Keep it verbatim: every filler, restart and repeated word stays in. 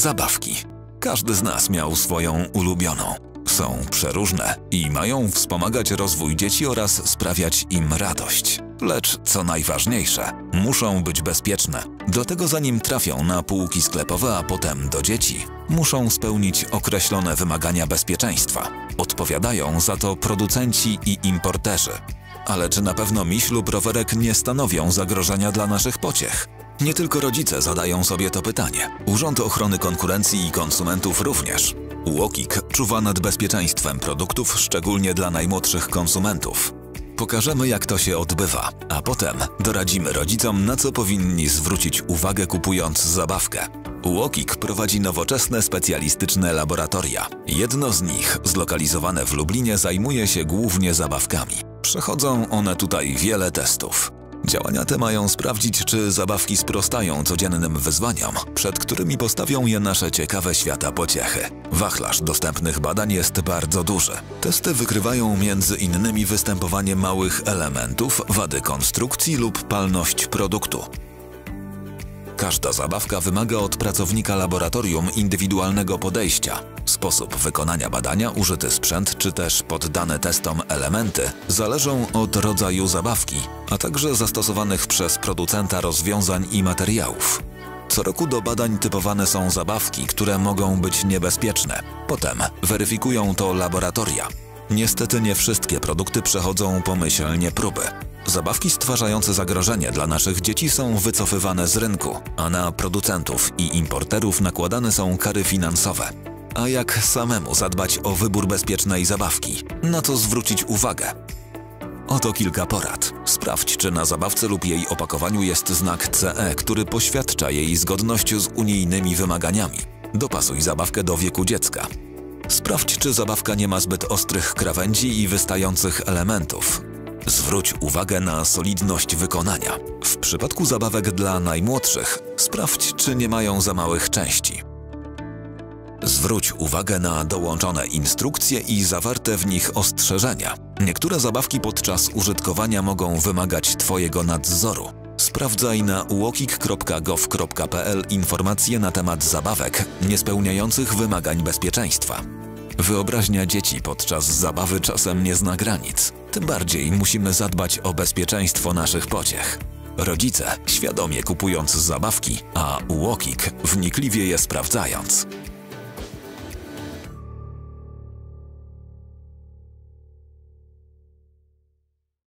Zabawki. Każdy z nas miał swoją ulubioną. Są przeróżne i mają wspomagać rozwój dzieci oraz sprawiać im radość. Lecz co najważniejsze, muszą być bezpieczne. Dlatego zanim trafią na półki sklepowe, a potem do dzieci, muszą spełnić określone wymagania bezpieczeństwa. Odpowiadają za to producenci i importerzy. Ale czy na pewno miś lub rowerek nie stanowią zagrożenia dla naszych pociech? Nie tylko rodzice zadają sobie to pytanie. Urząd Ochrony Konkurencji i Konsumentów również. UOKiK czuwa nad bezpieczeństwem produktów, szczególnie dla najmłodszych konsumentów. Pokażemy, jak to się odbywa, a potem doradzimy rodzicom, na co powinni zwrócić uwagę, kupując zabawkę. UOKiK prowadzi nowoczesne, specjalistyczne laboratoria. Jedno z nich, zlokalizowane w Lublinie, zajmuje się głównie zabawkami. Przechodzą one tutaj wiele testów. Działania te mają sprawdzić, czy zabawki sprostają codziennym wyzwaniom, przed którymi postawią je nasze ciekawe świata pociechy. Wachlarz dostępnych badań jest bardzo duży. Testy wykrywają między innymi występowanie małych elementów, wady konstrukcji lub palność produktu. Każda zabawka wymaga od pracownika laboratorium indywidualnego podejścia. Sposób wykonania badania, użyty sprzęt czy też poddane testom elementy zależą od rodzaju zabawki, a także zastosowanych przez producenta rozwiązań i materiałów. Co roku do badań typowane są zabawki, które mogą być niebezpieczne. Potem weryfikują to laboratoria. Niestety nie wszystkie produkty przechodzą pomyślnie próby. Zabawki stwarzające zagrożenie dla naszych dzieci są wycofywane z rynku, a na producentów i importerów nakładane są kary finansowe. A jak samemu zadbać o wybór bezpiecznej zabawki? Na co zwrócić uwagę? Oto kilka porad. Sprawdź, czy na zabawce lub jej opakowaniu jest znak C E, który poświadcza jej zgodność z unijnymi wymaganiami. Dopasuj zabawkę do wieku dziecka. Sprawdź, czy zabawka nie ma zbyt ostrych krawędzi i wystających elementów. Zwróć uwagę na solidność wykonania. W przypadku zabawek dla najmłodszych sprawdź, czy nie mają za małych części. Zwróć uwagę na dołączone instrukcje i zawarte w nich ostrzeżenia. Niektóre zabawki podczas użytkowania mogą wymagać Twojego nadzoru. Sprawdzaj na uokik kropka gov kropka pl informacje na temat zabawek niespełniających wymagań bezpieczeństwa. Wyobraźnia dzieci podczas zabawy czasem nie zna granic. Tym bardziej musimy zadbać o bezpieczeństwo naszych pociech. Rodzice świadomie kupując zabawki, a UOKiK wnikliwie je sprawdzając.